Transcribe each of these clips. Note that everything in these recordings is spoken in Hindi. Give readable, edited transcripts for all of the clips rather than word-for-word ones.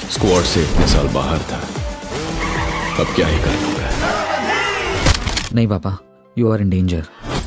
स्क्वाड से इतने साल बाहर था, अब क्या ही कर लूंगा। नहीं पापा, यू आर इन डेंजर।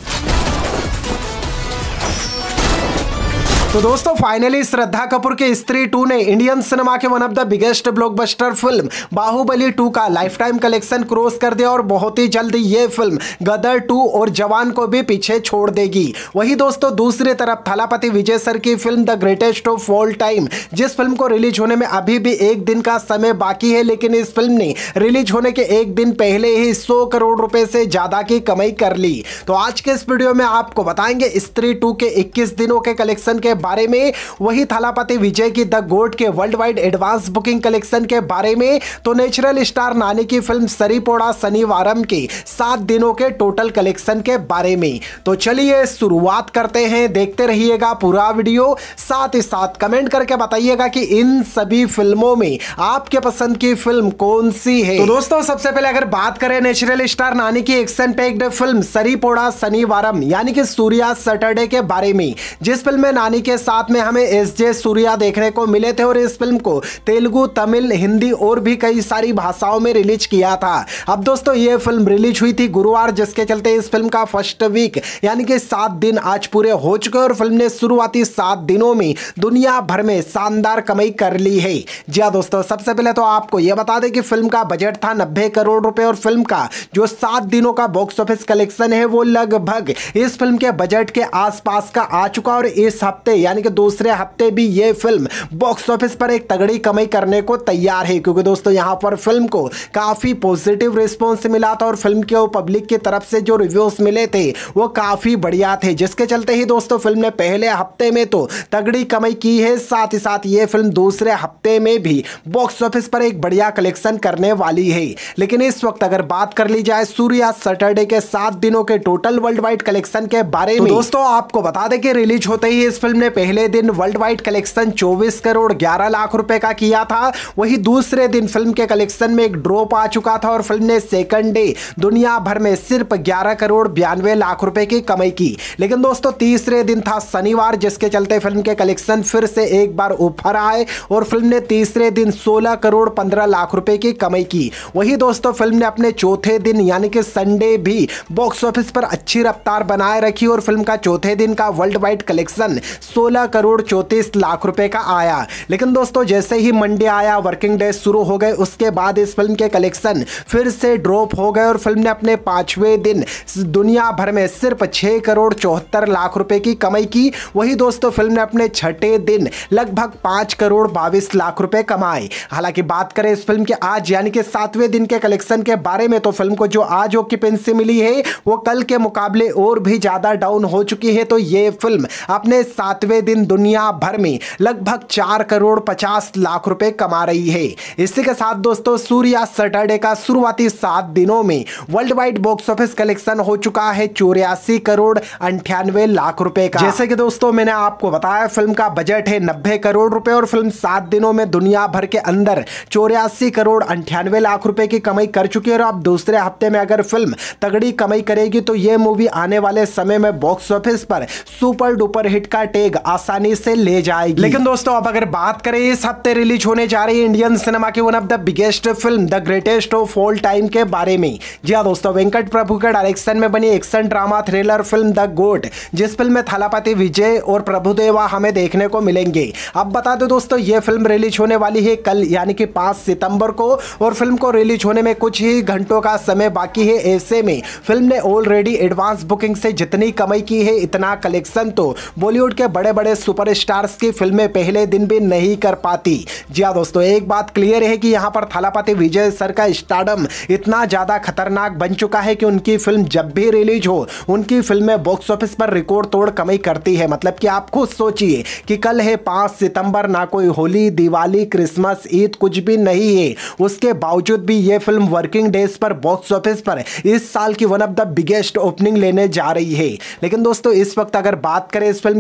तो दोस्तों फाइनली श्रद्धा कपूर के स्त्री 2 ने इंडियन सिनेमा के one of the biggest blockbuster film Baahubali 2 का लाइफ टाइम कलेक्शन क्रॉस कर दिया और बहुत ही जल्द ये फिल्म गदर 2 और जवान को भी पीछे छोड़ देगी। वही दोस्तों दूसरी तरफ थलापति विजय सर की film the greatest of all time, जिस फिल्म को रिलीज होने में अभी भी एक दिन का समय बाकी है, लेकिन इस फिल्म ने रिलीज होने के एक दिन पहले ही 100 करोड़ रुपए से ज्यादा की कमाई कर ली। तो आज के इस वीडियो में आपको बताएंगे स्त्री 2 के 21 दिनों के कलेक्शन के बारे में, वही थलापति विजय की द गोट के worldwide advance booking collection के बारे में, तो नेचुरल स्टार नानी की फिल्म सरीपोड़ा शनिवारम के 7 दिनों के टोटल कलेक्शन के बारे में। तो चलिए शुरुआत करते हैं, देखते रहिएगा पूरा वीडियो, साथ ही साथ कमेंट करके बताइएगा कि इन सभी फिल्मों में आपके पसंद की फिल्म कौन सी है। तो दोस्तों सबसे पहले अगर बात करें नेचुरल स्टार नानी की action packed film Saripodhaa Sanivaaram यानी कि सूर्या सैटरडे के बारे में, जिस फिल्म में नानी के साथ में हमें एसजे सूर्या देखने को मिले थे और इस फिल्म को तेलुगु, तमिल, हिंदी और भी कई सारी भाषाओं में रिलीज किया था। अब दोस्तों ये फिल्म रिलीज हुई थी गुरुवार, जिसके चलते इस फिल्म का फर्स्ट वीक यानी कि 7 दिन आज पूरे हो चुके और फिल्म ने शुरुआती 7 दिनों में दुनिया भर में शानदार कमाई कर ली है। जी हाँ दोस्तों, सबसे पहले तो आपको यह बता दें कि फिल्म का बजट था 90 करोड़ रुपए और फिल्म का जो 7 दिनों का बॉक्स ऑफिस कलेक्शन है वो लगभग इस फिल्म के बजट के आसपास का आ चुका और इस हफ्ते यानी कि दूसरे हफ्ते भी ये फिल्म बॉक्स ऑफिस पर एक तगड़ी कमाई करने को तैयार है, क्योंकि दोस्तों यहां पर फिल्म को काफी पॉजिटिव रिस्पांस मिला था और फिल्म के पब्लिक की तरफ से जो रिव्यूज मिले थे वो काफी बढ़िया थे, जिसके चलते ही दोस्तों फिल्म ने पहले हफ्ते में तो तगड़ी कमाई की है, साथ ही साथ ये फिल्म दूसरे हफ्ते में भी बॉक्स ऑफिस पर एक बढ़िया कलेक्शन करने वाली है। लेकिन इस वक्त अगर बात कर ली जाए सूर्या सैटरडे के 7 दिनों के टोटल वर्ल्ड वाइड कलेक्शन के बारे में, दोस्तों आपको बता दें कि रिलीज होते ही इस फिल्म ने पहले दिन worldwide collection 24 crore 11 lakh रुपए का किया था। वही दूसरे दिन फिल्म के कलेक्शन में एक ड्रॉप आ चुका था और फिल्म ने सेकंड डे दुनिया भर में सिर्फ 11 करोड़ 92 लाख रुपए की कमाई की। लेकिन दोस्तों तीसरे दिन था शनिवार, जिसके चलते फिल्म के कलेक्शन फिर से एक बार ऊपर आए और फिल्म ने तीसरे दिन 16 करोड़ 15 लाख रुपए की कमाई की। वही दोस्तों फिल्म ने अपने चौथे दिन यानी कि संडे भी बॉक्स ऑफिस पर अच्छी रफ्तार बनाए रखी और फिल्म का चौथे दिन का worldwide collection 16 crore 34 lakh रुपए का आया। लेकिन दोस्तों जैसे ही मंडे आया, वर्किंग डे शुरू हो गए, उसके बाद इस फिल्म के कलेक्शन फिर से ड्रॉप हो गए और फिल्म ने अपने 5वें दिन दुनिया भर में सिर्फ 6 करोड़ 74 लाख रुपए की कमाई की। वही दोस्तों फिल्म ने अपने छठे दिन लगभग 5 करोड़ 22 लाख रुपए कमाए। हालांकि बात करें इस फिल्म के आज यानी कि 7वें दिन के कलेक्शन के बारे में, तो फिल्म को जो आज ऑक्यूपेंसी मिली है वो कल के मुकाबले और भी ज्यादा डाउन हो चुकी है। तो ये फिल्म अपने 7वें दिन दुनिया भर में लगभग 4 करोड़ 50 लाख रुपए कमा रही है। इसी के साथ दोस्तों सूर्या सैटरडे का शुरुआती 7 दिनों में worldwide box office collection हो चुका है 84 करोड़ 98 लाख रुपए का। जैसे कि दोस्तों मैंने आपको बताया फिल्म का बजट है 90 करोड़ रुपए और फिल्म 7 दिनों में दुनिया भर के अंदर 84 करोड़ 98 लाख रुपए की कमाई कर चुकी है और अब दूसरे हफ्ते में अगर फिल्म तगड़ी कमाई करेगी तो यह मूवी आने वाले समय में बॉक्स ऑफिस पर सुपर डुपर हिट का टैग आसानी से ले जाएगी। लेकिन दोस्तों अब अगर बात करें इस हफ्ते रिलीज होने जा रही है इंडियन सिनेमा की one of the biggest film the greatest of all time के बारे में। जी हाँ दोस्तों, वेंकट प्रभु के डायरेक्शन में बनी action drama thriller film the GOAT, जिस फिल्म में थलापति विजय और प्रभुदेवा हमें देखने को मिलेंगे। अब बता दो दोस्तों ये फिल्म रिलीज होने वाली है कल यानी कि 5 सितंबर को और फिल्म को रिलीज होने में कुछ ही घंटों का समय बाकी है। ऐसे में फिल्म ने ऑलरेडी एडवांस बुकिंग से जितनी कमाई की है इतना कलेक्शन तो बॉलीवुड के बड़े बड़े सुपरस्टार्स की फिल्में पहले दिन भी नहीं कर पाती। जी हाँ दोस्तों, एक बात क्लियर है कि यहाँ पर थलापति विजय सर का स्टारडम इतना ज्यादा खतरनाक बन चुका है कि उनकी फिल्म जब भी रिलीज हो उनकी फिल्में बॉक्स ऑफिस पर रिकॉर्ड तोड़ कमाई करती है। मतलब कि आप खुद सोचिए कि कल है 5 सितंबर, ना कोई होली, दिवाली, क्रिसमस, ईद कुछ भी नहीं है, उसके बावजूद भी ये फिल्म वर्किंग डेज पर बॉक्स ऑफिस पर इस साल की one of the biggest opening लेने जा रही है। लेकिन दोस्तों इस वक्त अगर बात करें इस फिल्म के world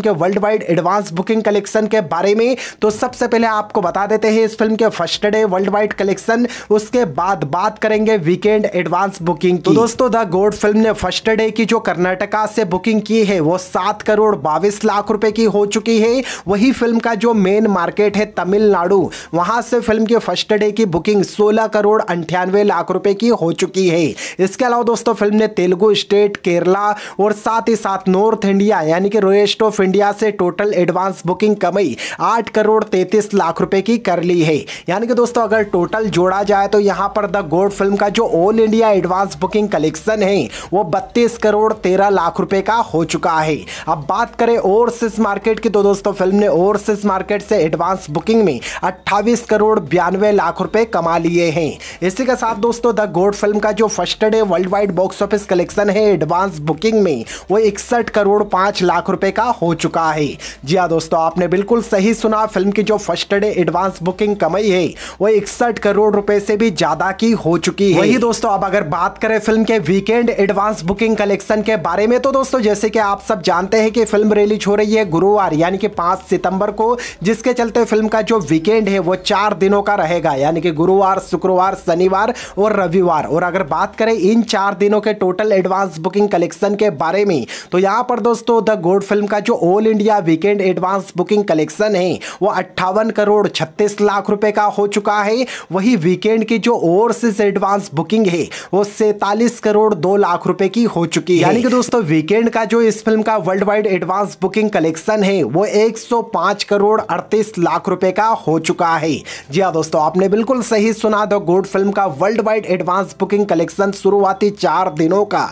wide advance booking collection के बारे में। तो सबसे पहले आपको बता देते हैं इस फिल्म के first day worldwide collection, उसके बाद बात करेंगे वीकेंड एडवांस बुकिंग की। तो दोस्तों द गोड फिल्म ने फर्स्ट डे की जो कर्नाटका से बुकिंग की है वो 7 करोड़ 22 लाख रुपए की हो चुकी है। वही फिल्म का जो मेन मार्केट है तमिलनाडु, वहां से फिल्म के फर्स्ट डे की बुकिंग 16 करोड़ 98 लाख रुपए की हो चुकी है। इसके अलावा दोस्तों फिल्म ने तेलुगु स्टेट, केरला और साथ ही साथ नॉर्थ इंडिया यानी कि रेस्ट ऑफ इंडिया से टोटल एडवांस बुकिंग कमाई 8 करोड़ 33 लाख रुपए की कर ली है। यानी कि दोस्तों अगर टोटल जोड़ा जाए तो यहां पर द गोड फिल्म का जो all India advance booking collection है वो 32 करोड़ 13 लाख रुपए का हो चुका है। अब बात करें ओवरसीज मार्केट की, तो दोस्तों फिल्म ने ओवरसीज मार्केट से एडवांस बुकिंग में 28 करोड़ 92 लाख रुपए कमा लिए हैं। इसी के साथ दोस्तों द गोड फिल्म का जो first day worldwide box office collection है एडवांस बुकिंग में वो 61 करोड़ 5 लाख रुपए का हो चुका है। जी हाँ दोस्तों, आपने बिल्कुल सही सुना, फिल्म की जो फर्स्ट डे एडवांस बुकिंग कमाई है वो 61 करोड़ रुपए से भी ज्यादा की हो चुकी है। वही दोस्तों अब अगर बात करें फिल्म के वीकेंड एडवांस बुकिंग कलेक्शन के बारे में, तो दोस्तों जैसे कि आप सब जानते हैं कि फिल्म रिलीज हो रही है गुरुवार यानी कि 5 सितंबर को, जिसके चलते फिल्म का जो वीकेंड है वो 4 दिनों का रहेगा यानी कि गुरुवार, शुक्रवार, शनिवार और रविवार। और अगर बात करें इन 4 दिनों के टोटल एडवांस बुकिंग कलेक्शन के बारे में, तो यहां पर दोस्तों द गोड फिल्म का जो all India weekend advance booking collection है वो 58 करोड़ 36 लाख रुपए का हो चुका है। वही वीकेंड की जो ओवरसीज एडवांस बुकिंग है वो 47 करोड़ 2 लाख रुपए की हो चुकी है। यानी कि दोस्तों वीकेंड का जो इस फिल्म का worldwide advance booking collection है वो 105 करोड़ 38 लाख रुपए का हो चुका है। जी हाँ दोस्तों, आपने बिल्कुल सही सुना, द गोड फिल्म का worldwide advance booking collection शुरुआती 4 दिनों का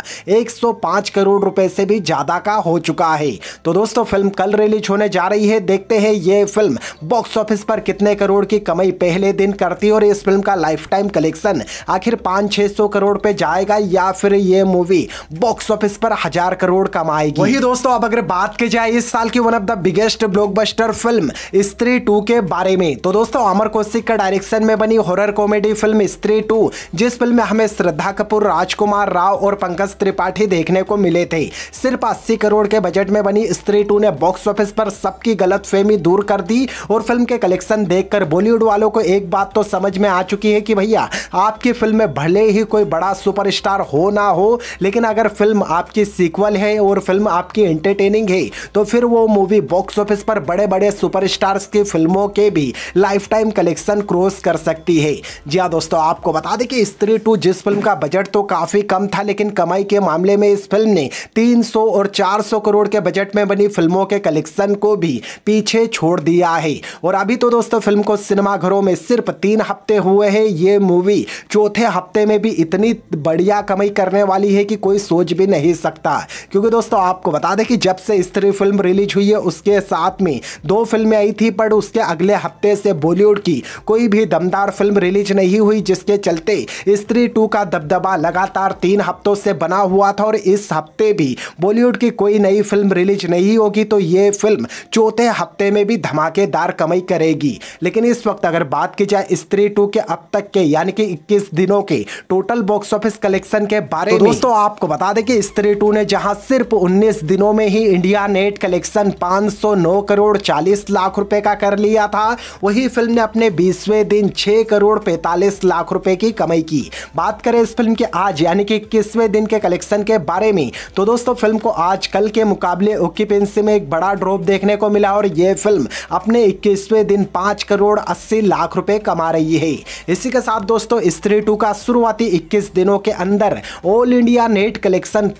105 करोड़ रुपए से भी ज्यादा का हो चुका है। तो दोस्तों फिल्म कल रिलीज होने जा रही है, देखते हैं ये फिल्म बॉक्स ऑफिस पर कितने करोड़ की कमाई पहले दिन करती है और इस फिल्म का लाइफ टाइम कलेक्शन आखिर 500-600 करोड़ पे जाएगा या फिर ये मूवी बॉक्स ऑफिस पर 1000 करोड़ कमाएगी। वही दोस्तों अब अगर बात की जाए इस साल की one of the biggest blockbuster फिल्म स्त्री 2 के बारे में, तो दोस्तों अमर कौशिक का डायरेक्शन में बनी हॉरर कॉमेडी फिल्म स्त्री 2, जिस फिल्म में हमें श्रद्धा कपूर, राजकुमार राव और पंकज त्रिपाठी देखने को मिले थे, सिर्फ 80 करोड़ के बजट में बनी स्त्री 2 ने बॉक्स ऑफिस पर सबकी गलतफहमी दूर कर दी और फिल्म के कलेक्शन देखकर बॉलीवुड वालों को एक बात तो समझ में आ चुकी है कि भैया आपकी फिल्म में भले ही कोई बड़ा सुपरस्टार हो ना हो, लेकिन अगर फिल्म आपकी सीक्वल है और फिल्म आपकी एंटरटेनिंग है तो फिर वो मूवी बॉक्स ऑफिस पर बड़े बड़े सुपरस्टार्स की फिल्मों के भी लाइफ टाइम कलेक्शन क्रॉस कर सकती है। जी हाँ दोस्तों, आपको बता दें कि स्त्री 2 जिस फिल्म का बजट तो काफी कम था, लेकिन कमाई के मामले में इस फिल्म ने 300 और 400 करोड़ के बजट में बनी फिल्मों के कलेक्शन को भी पीछे छोड़ दिया है। और अभी तो दोस्तों फिल्म को सिनेमाघरों में सिर्फ 3 हफ्ते हुए हैं, ये मूवी चौथे हफ्ते में भी इतनी बढ़िया कमाई करने वाली है कि कोई सोच भी नहीं सकता। क्योंकि दोस्तों आपको बता दें कि जब से स्त्री फिल्म रिलीज हुई है उसके साथ में 2 फिल्में आई थी, पर उसके अगले हफ्ते से बॉलीवुड की कोई भी दमदार फिल्म रिलीज नहीं हुई, जिसके चलते स्त्री 2 का दबदबा लगातार 3 हफ्तों से बना हुआ था। और इस हफ्ते भी बॉलीवुड की कोई नई फिल्म रिलीज नहीं होगी तो ये फिल्म चौथे हफ्ते में भी धमाकेदार कमाई करेगी। लेकिन इस वक्त अगर बात की जाए स्त्री 2 के अब तक के यानी कि 21 दिनों के टोटल बॉक्स ऑफिस कलेक्शन के बारे में, दोस्तों आपको बता दें कि स्त्री 2 ने जहां सिर्फ 19 दिनों में ही India net collection 509 crore 40 lakh रुपए का कर लिया था, वही फिल्म ने अपने 20वें दिन 6 करोड़ 45 लाख रुपए की कमाई की। बात करें इस फिल्म के आज यानी कि 21वें दिन के कलेक्शन के बारे में, तो दोस्तों फिल्म को आज कल के मुकाबले ऑक्यूपेंसी में एक बड़ा ड्रॉप देखने को मिला और यह फिल्म अपने 21वें दिन 5 करोड़ 80 लाख रुपए कमा रही है। इसी के साथ दोस्तों स्त्री 2 का शुरुआती 21 दिनों के अंदर all India net collection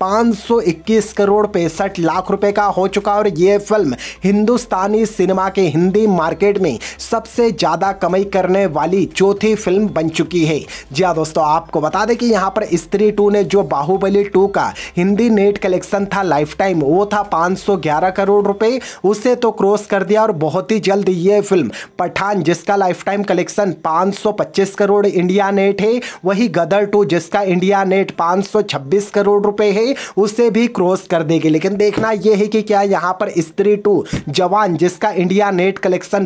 521 crore 65 lakh रुपए का हो चुका और यह फिल्म हिंदुस्तानी सिनेमा के हिंदी मार्केट में सबसे ज्यादा कमाई करने वाली चौथी फिल्म बन चुकी है। जी हाँ दोस्तों, आपको बता दें कि यहां पर स्त्री 2 ने जो बाहुबली 2 का हिंदी नेट कलेक्शन था लाइफ टाइम वो था 511 करोड़ रुपए, उसे तो क्रॉस कर दिया और बहुत ही जल्द ये फिल्म पठान जिसका lifetime collection 525 crore India net है, वही गदर 2 जिसका इंडिया नेट 526 करोड़ रुपए है, उसे भी क्रॉस कर देगी। लेकिन देखना यह है कि क्या यहां पर स्त्री 2 जवान जिसका इंडिया नेट कलेक्शन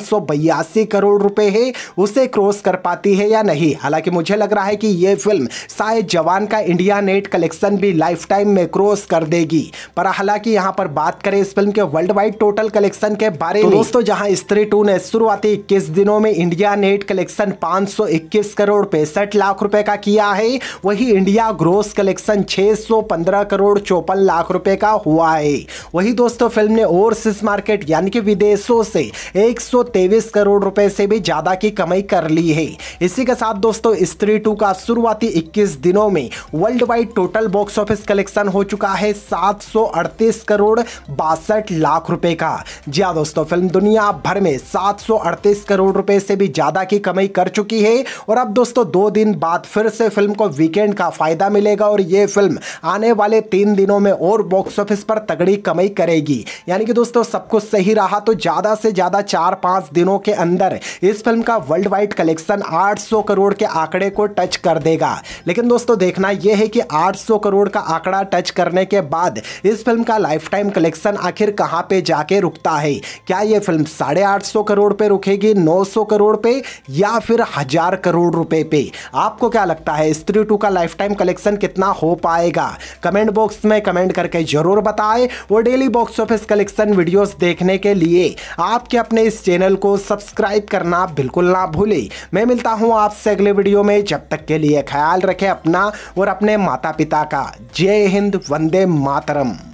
582 करोड़ रुपए है उसे क्रॉस कर पाती है या नहीं। हालांकि मुझे लग रहा है कि यह फिल्म शायद जवान का इंडिया नेट कलेक्शन भी लाइफ टाइम में क्रॉस कर देगी। पर हालांकि यहां पर बात करें इस फिल्म के वर्ल्ड वाइड टोटल कलेक्शन के बारे में। दोस्तों जहां स्त्री 2 ने शुरुआती 21 दिनों में India net collection 521 crore 65 lakh रुपए का किया है, वही India gross collection 615 crore 54 lakh रुपए का हुआ है। वही दोस्तों फिल्म ने ओवरसीज मार्केट यानी कि विदेशों से 123 करोड़ रुपए से भी ज्यादा की कमाई कर ली है। इसी के साथ दोस्तों स्त्री 2 का शुरुआती 21 दिनों में worldwide total box office collection हो चुका है 738 करोड़ 62 लाख रुपए का। जी हां दोस्तों, फिल्म दुनिया भर में 738 करोड़ रुपए से भी ज्यादा की कमाई कर चुकी है और अब दोस्तों 2 दिन बाद फिर से फिल्म को वीकेंड का फायदा मिलेगा और यह फिल्म आने वाले 3 दिनों में और बॉक्स ऑफिस पर तगड़ी कमाई करेगी। यानी कि दोस्तों सब कुछ सही रहा तो ज्यादा से ज्यादा 4-5 दिनों के अंदर इस फिल्म का वर्ल्ड वाइड कलेक्शन 800 करोड़ के आंकड़े को टच कर देगा। लेकिन दोस्तों देखना यह है कि 800 करोड़ का आंकड़ा टच करने के बाद इस फिल्म का लाइफ टाइम कलेक्शन आखिर कहां पे जाके रुकता है। क्या यह फिल्म 850 करोड़ पे रुकेगी, 900 करोड़ पे या फिर 1000 करोड़ रुपए पे? आपको क्या लगता है स्त्री 2 का लाइफ टाइम कलेक्शन कितना हो पाएगा? कमेंट बॉक्स में कमेंट करके जरूर बताएं और daily box office collection videos देखने के लिए आपके अपने इस चैनल को सब्सक्राइब करना बिल्कुल ना भूलें। मैं मिलता हूं आपसे अगले वीडियो में, जब तक के लिए ख्याल रखें अपना और अपने माता पिता का। जय हिंद, वंदे मातरम।